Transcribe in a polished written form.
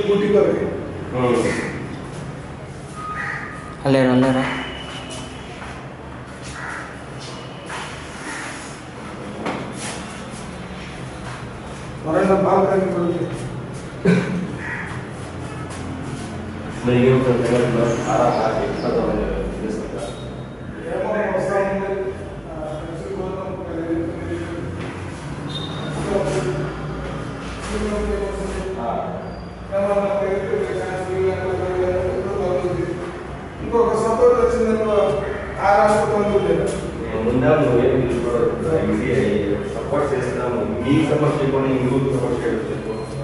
duty వరకు లేరా లేరా వరండా బాగా ఇంకొక సపోర్ట్ వచ్చిందనుకో ఆ రాష్ట్రంలో లేదు ముందా నువ్వేం సపోర్ట్ చేస్తున్నాము మీ సపోర్ట్ చేయకుండా ఇంకొక సపోర్ట్ చేయడం